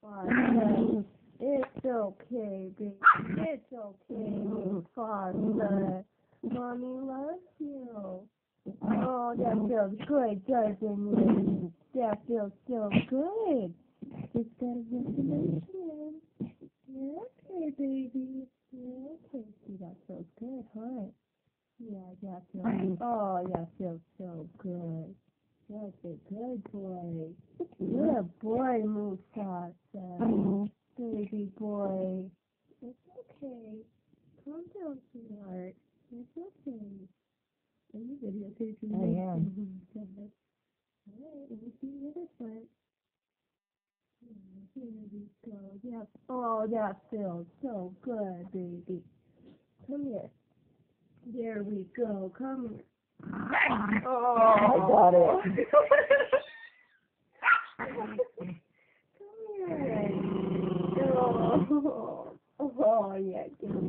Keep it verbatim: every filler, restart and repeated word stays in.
Mufasa. It's okay, baby. It's okay, Mufasa. Mommy loves you. Oh, that feels good, doesn't it? That feels so good. Just gotta get to the chin. You're okay, baby. You're okay. See, that feels good, huh? Yeah, that feels. Oh, that feels so good. That's a good boy. You're a boy, Mufasa. Baby boy. It's okay. Calm down, sweetheart. It's okay. Are you videotaping me? I am. Alright, let me see the other side. Here we go. Yeah. Oh, that feels so good, baby. Come here. There we go. Come here. Oh, I got it. Come here. Oh, oh yeah.